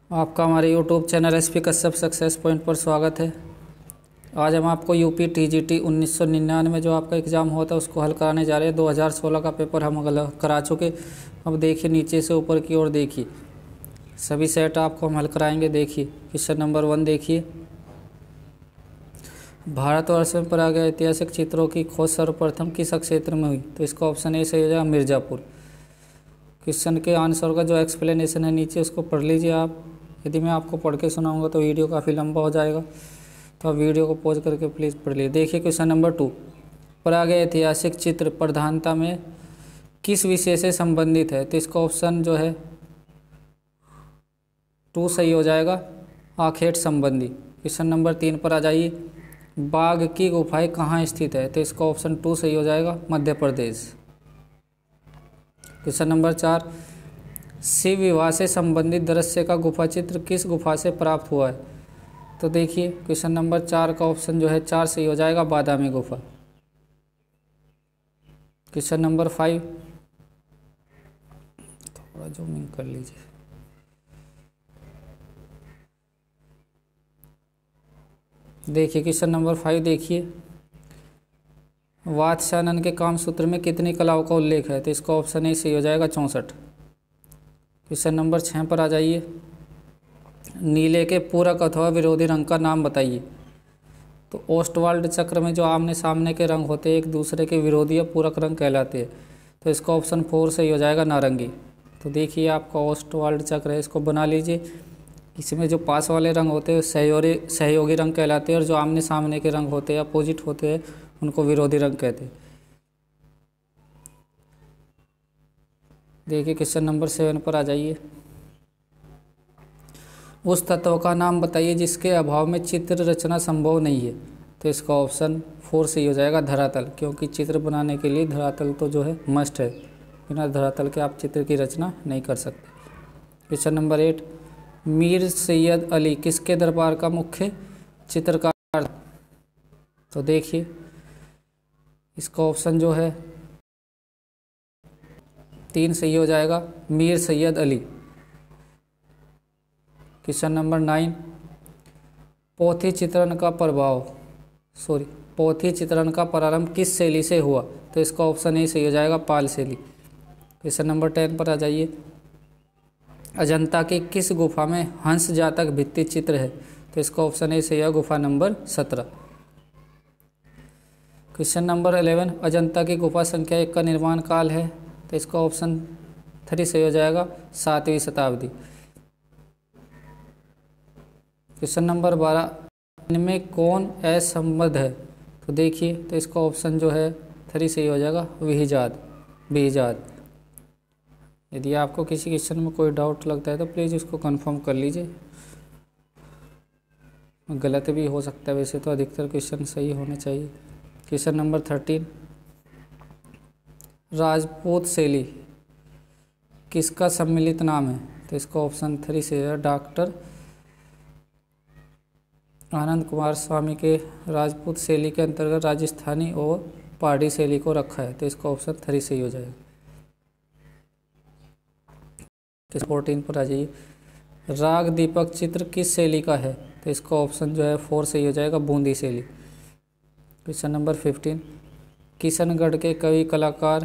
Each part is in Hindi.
आपका हमारे YouTube channel SP Kashyap success point पर स्वागत है। आज हम आपको यूपी टीजीटी 1999 जो आपका एग्ज़ाम हुआ था उसको हल कराने जा रहे हैं। 2016 का पेपर हम करा चुके। अब देखिए नीचे से ऊपर की ओर देखिए, सभी सेट आपको हम हल कराएंगे। देखिए क्वेश्चन नंबर 1 देखिए, भारतवर्ष में प्रागैतिहासिक चित्रों की खोज सर्वप्रथम किस क्षेत्र में हुई? तो इसका ऑप्शन ए सही हो जाएगा, मिर्ज़ापुर। क्वेश्चन के आंसर का जो एक्सप्लेनेशन है नीचे उसको पढ़ लीजिए आप। यदि मैं आपको पढ़ के सुनाऊंगा तो वीडियो काफ़ी लंबा हो जाएगा, तो आप वीडियो को पॉज करके प्लीज़ पढ़ लीजिए। देखिए क्वेश्चन नंबर 2, प्रागैतिहासिक चित्र प्रधानता में किस विषय से संबंधित है? तो इसका ऑप्शन जो है 2 सही हो जाएगा, आखेट संबंधी। क्वेश्चन नंबर 3 पर आ जाइए, बाघ की गुफाएं कहाँ स्थित है? तो इसका ऑप्शन 2 सही हो जाएगा, मध्य प्रदेश। क्वेश्चन नंबर 4, शिव विवाह से संबंधित दृश्य का गुफा चित्र किस गुफा से प्राप्त हुआ है? तो देखिए क्वेश्चन नंबर 4 का ऑप्शन जो है 4 सही हो जाएगा, बादामी गुफा। क्वेश्चन नंबर 5, थोड़ा जूमिंग कर लीजिए। देखिए क्वेश्चन नंबर 5 देखिए, वात्स्यायन के कामसूत्र में कितनी कलाओं का उल्लेख है? तो इसका ऑप्शन ए सही हो जाएगा, 64। क्वेश्चन नंबर 6 पर आ जाइए, नीले के पूरक अथवा विरोधी रंग का नाम बताइए। तो ओस्टवाल्ड चक्र में जो आमने सामने के रंग होते हैं एक दूसरे के विरोधी या पूरक रंग कहलाते हैं। तो इसका ऑप्शन 4 सही हो जाएगा, नारंगी। तो देखिए आपका ओस्टवाल्ड चक्र है, इसको बना लीजिए। इसमें जो पास वाले रंग होते हैं सहयोगी रंग कहलाते हैं, और जो आमने सामने के रंग होते हैं अपोजिट होते हैं उनको विरोधी रंग कहते हैं। देखिए क्वेश्चन नंबर 7 पर आ जाइए, उस तत्व का नाम बताइए जिसके अभाव में चित्र रचना संभव नहीं है। तो इसका ऑप्शन 4 सही हो जाएगा, धरातल। क्योंकि चित्र बनाने के लिए धरातल तो जो है मस्ट है, बिना धरातल के आप चित्र की रचना नहीं कर सकते। क्वेश्चन नंबर 8, मीर सैयद अली किसके दरबार का मुख्य चित्रकार? तो देखिए इसका ऑप्शन जो है 3 सही हो जाएगा, मीर सैयद अली। क्वेश्चन नंबर 9, पोथी चित्रण का प्रारंभ किस शैली से हुआ? तो इसका ऑप्शन ए सही हो जाएगा, पाल शैली। क्वेश्चन नंबर 10 पर आ जाइए, अजंता की किस गुफा में हंस जातक भित्ति चित्र है? तो इसका ऑप्शन ए सही है, गुफा नंबर 17। क्वेश्चन नंबर 11, अजंता की गुफा संख्या 1 का निर्माण काल है? तो इसका ऑप्शन 3 सही हो जाएगा, 7वीं शताब्दी। क्वेश्चन नंबर 12, इनमें कौन असंबद्ध है? तो देखिए तो इसका ऑप्शन जो है 3 सही हो जाएगा, बेहिजाद। यदि आपको किसी क्वेश्चन में कोई डाउट लगता है तो प्लीज़ उसको कंफर्म कर लीजिए, गलत भी हो सकता है, वैसे तो अधिकतर क्वेश्चन सही होने चाहिए। क्वेश्चन नंबर 13, राजपूत शैली किसका सम्मिलित नाम है? तो इसका ऑप्शन 3 से है, डॉक्टर आनंद कुमार स्वामी के राजपूत शैली के अंतर्गत राजस्थानी और पहाड़ी शैली को रखा है। तो इसका ऑप्शन 3 सही हो जाएगा। 14 पर आ जाइए, राग दीपक चित्र किस शैली का है? तो इसका ऑप्शन जो है 4 सही हो जाएगा, बूंदी शैली। क्वेश्चन नंबर 15, किशनगढ़ के कवि कलाकार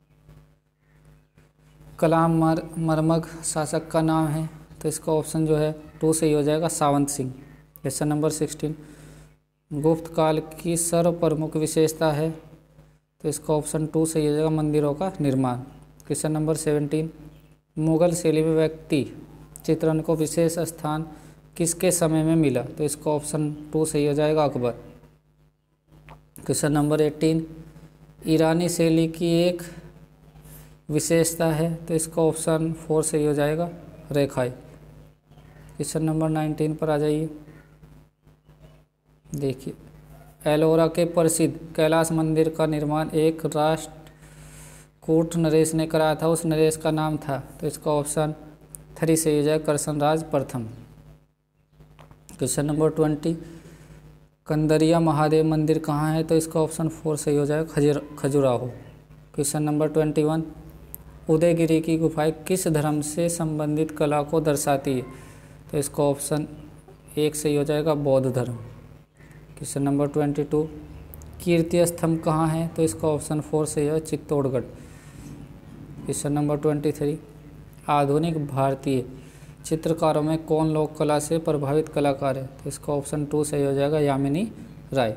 कलाम मरमग शासक का नाम है? तो इसका ऑप्शन जो है 2 सही हो जाएगा, सावंत सिंह। क्वेश्चन नंबर 16, गुप्त काल की सर्व प्रमुख विशेषता है? तो इसका ऑप्शन 2 सही हो जाएगा, मंदिरों का निर्माण। क्वेश्चन नंबर 17, मुगल शैली में व्यक्ति चित्रण को विशेष स्थान किसके समय में मिला? तो इसका ऑप्शन 2 सही हो जाएगा, अकबर। क्वेश्चन नंबर 18, ईरानी शैली की एक विशेषता है? तो इसका ऑप्शन 4 सही हो जाएगा, रेखाएं। क्वेश्चन नंबर 19 पर आ जाइए, देखिए एलोरा के प्रसिद्ध कैलाश मंदिर का निर्माण एक राष्ट्रकूट नरेश ने कराया था, उस नरेश का नाम था? तो इसका ऑप्शन 3 सही हो जाएगा, कृष्णराज प्रथम। क्वेश्चन नंबर 20, कंदरिया महादेव मंदिर कहाँ है? तो इसका ऑप्शन 4 सही हो जाएगा, खजुराहो। क्वेश्चन नंबर 21, उदयगिरी की गुफाएं किस धर्म से संबंधित कला को दर्शाती है? तो इसका ऑप्शन 1 सही हो जाएगा, बौद्ध धर्म। क्वेश्चन नंबर 22, कीर्ति स्तंभ कहाँ है? तो इसका ऑप्शन 4 सही है, चित्तौड़गढ़। क्वेश्चन नंबर 23, आधुनिक भारतीय चित्रकारों में कौन लोक कला से प्रभावित कलाकार है? तो इसका ऑप्शन 2 सही हो जाएगा, यामिनी राय।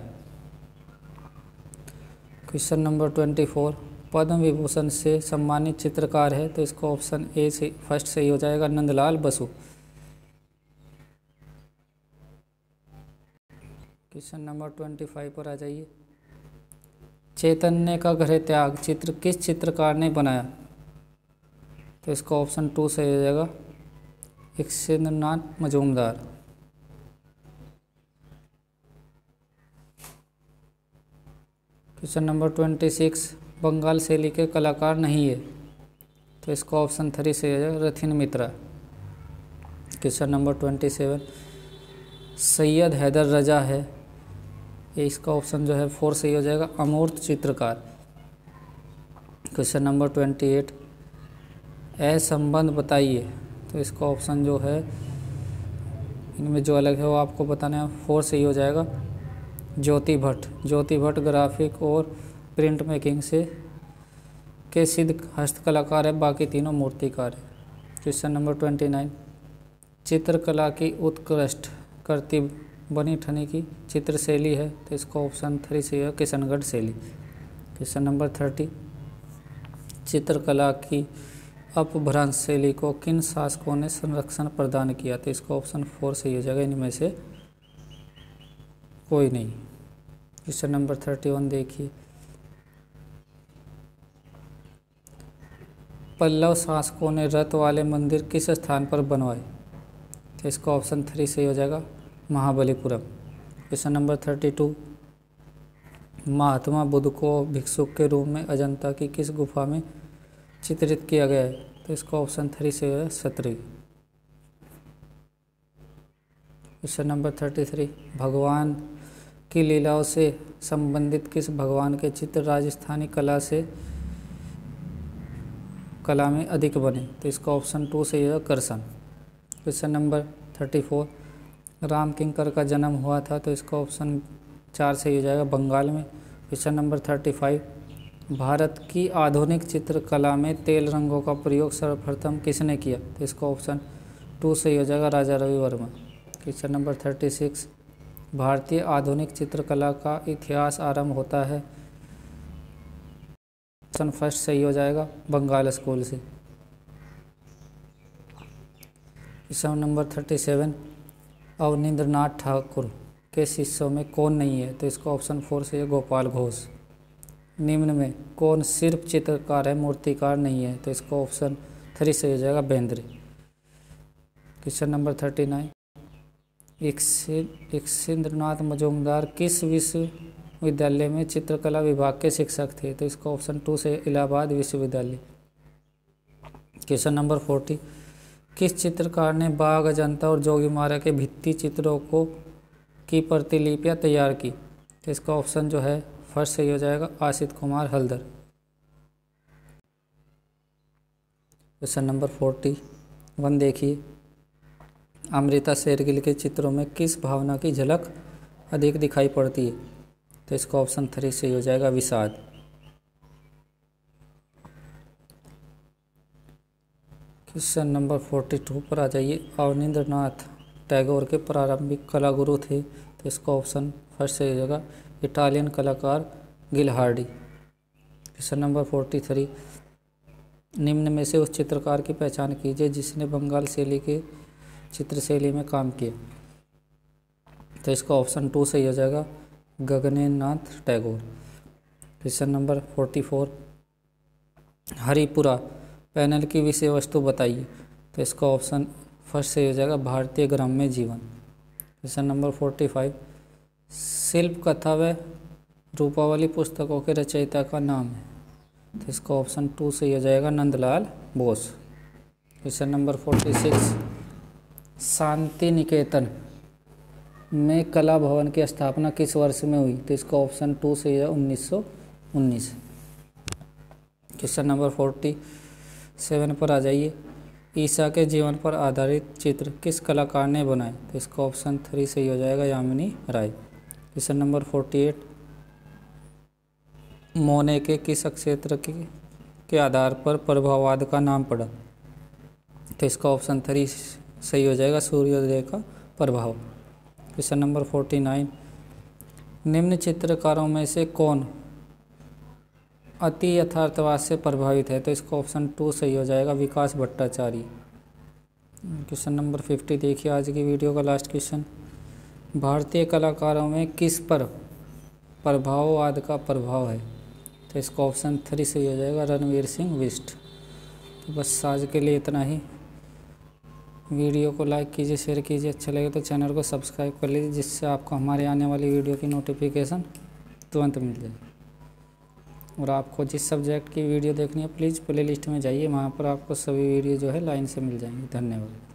क्वेश्चन नंबर 24, पद्म विभूषण से सम्मानित चित्रकार है? तो इसका ऑप्शन ए से फर्स्ट सही हो जाएगा, नंदलाल बसु। क्वेश्चन नंबर 25 पर आ जाइए। चैतन्य का घर त्याग चित्र किस चित्रकार ने बनाया? तो इसका ऑप्शन 2 सही हो जाएगा, यक्षेंद्रनाथ मजूमदार। क्वेश्चन नंबर 26, बंगाल शैली के कलाकार नहीं है? तो इसका ऑप्शन 3 सही हो जाएगा, रथिन मित्रा। क्वेश्चन नंबर 27, सैयद हैदर रजा है? ये इसका ऑप्शन जो है 4 सही हो जाएगा, अमूर्त चित्रकार। क्वेश्चन नंबर 28, संबंध बताइए? तो इसका ऑप्शन जो है इनमें जो अलग है वो आपको बताना है, 4 सही हो जाएगा, ज्योति भट्ट। ज्योति भट्ट ग्राफिक और प्रिंट मेकिंग से के सिद्ध हस्तकलाकार है, बाकी तीनों मूर्तिकार है। क्वेश्चन नंबर 29, चित्रकला की उत्कृष्ट करती बनी ठनी की चित्र शैली है? तो इसका ऑप्शन 3 सही है, किशनगढ़ शैली। क्वेश्चन नंबर 30, चित्रकला की अपभ्रंश शैली को किन शासकों ने संरक्षण प्रदान किया? तो इसका ऑप्शन 4 सही हो जाएगा, इनमें से कोई नहीं। क्वेश्चन नंबर 31 देखिए, पल्लव शासकों ने रथ वाले मंदिर किस स्थान पर बनवाए? तो इसका ऑप्शन 3 सही हो जाएगा, महाबलीपुरम। क्वेश्चन नंबर 32, महात्मा बुद्ध को भिक्षुक के रूप में अजंता की किस गुफा में चित्रित किया गया है? तो इसका ऑप्शन 3 सही है, सतरी। क्वेश्चन नंबर 33, भगवान की लीलाओं से संबंधित किस भगवान के चित्र राजस्थानी कला में अधिक बने? तो इसका ऑप्शन 2 सही है, कृष्ण। क्वेश्चन नंबर 34, राम किंकर का जन्म हुआ था? तो इसका ऑप्शन 4 सही हो जाएगा, बंगाल में। क्वेश्चन नंबर 35, भारत की आधुनिक चित्रकला में तेल रंगों का प्रयोग सर्वप्रथम किसने किया? तो इसका ऑप्शन 2 सही हो जाएगा, राजा रवि वर्मा। क्वेश्चन नंबर 36, भारतीय आधुनिक चित्रकला का इतिहास आरंभ होता है? ऑप्शन फर्स्ट सही हो जाएगा, बंगाल स्कूल से। क्वेश्चन नंबर 37, अवनींद्रनाथ ठाकुर के शिष्यों में कौन नहीं है? तो इसका ऑप्शन 4 सही है, गोपाल घोष। निम्न में कौन सिर्फ चित्रकार है, मूर्तिकार नहीं है? तो इसका ऑप्शन 3 सही हो जाएगा, बेंद्रे। क्वेश्चन नंबर 39, यक्षेंद्रनाथ मजूमदार किस विश्वविद्यालय में चित्रकला विभाग के शिक्षक थे? तो इसका ऑप्शन 2 से इलाहाबाद विश्वविद्यालय। क्वेश्चन नंबर 40, किस चित्रकार ने बाघ, अजंता और जोगीमारा के भित्ति चित्रों की प्रतिलिपियाँ तैयार की? तो इसका ऑप्शन जो है फर्स्ट सही हो जाएगा, आशित कुमार हल्दर। क्वेश्चन नंबर 41 देखिए, अमृता शेरगिल के चित्रों में किस भावना की झलक अधिक दिखाई पड़ती है? तो इसका ऑप्शन 3 सही हो जाएगा, विषाद। क्वेश्चन नंबर 42 पर आ जाइए, अवनींद्रनाथ टैगोर के प्रारंभिक कला गुरु थे? तो इसका ऑप्शन फर्स्ट सही हो जाएगा, इटालियन कलाकार गिलहार्डी। क्वेश्चन नंबर 43, निम्न में से उस चित्रकार की पहचान कीजिए जिसने बंगाल शैली के चित्रशैली में काम किया? तो इसका ऑप्शन 2 सही हो जाएगा, Gaganendranath Tagore. Question number 44, Haripura panel की विषय वस्तु बताइए? तो इसका ऑप्शन फर्स्ट सही हो जाएगा, भारतीय ग्राम्य जीवन। क्वेश्चन नंबर 45, शिल्प कथा व रूपावली पुस्तकों के रचयिता का नाम है? तो इसका ऑप्शन 2 सही हो जाएगा, Nandalal Bose. Question number 46, Shantiniketan में कला भवन की स्थापना किस वर्ष में हुई? तो इसका ऑप्शन 2 सही है, 1919। क्वेश्चन नंबर 47 पर आ जाइए, ईसा के जीवन पर आधारित चित्र किस कलाकार ने बनाए? तो इसका ऑप्शन 3 सही हो जाएगा, यामिनी राय। क्वेश्चन नंबर 48, मोने के किस क्षेत्र के आधार पर प्रभाववाद का नाम पड़ा? तो इसका ऑप्शन 3 सही हो जाएगा, सूर्योदय का प्रभाव। क्वेश्चन नंबर 49, निम्न चित्रकारों में से कौन अति यथार्थवाद से प्रभावित है? तो इसका ऑप्शन 2 सही हो जाएगा, विकास भट्टाचार्य। क्वेश्चन नंबर 50 देखिए आज की वीडियो का लास्ट क्वेश्चन, भारतीय कलाकारों में किस पर प्रभाववाद का प्रभाव है? तो इसका ऑप्शन 3 सही हो जाएगा, रणवीर सिंह बिष्ट। तो बस आज के लिए इतना ही। वीडियो को लाइक कीजिए, शेयर कीजिए, अच्छा लगे तो चैनल को सब्सक्राइब कर लीजिए, जिससे आपको हमारे आने वाली वीडियो की नोटिफिकेशन तुरंत मिल जाए। और आपको जिस सब्जेक्ट की वीडियो देखनी है प्लीज़ प्लेलिस्ट में जाइए, वहाँ पर आपको सभी वीडियो जो है लाइन से मिल जाएंगी। धन्यवाद।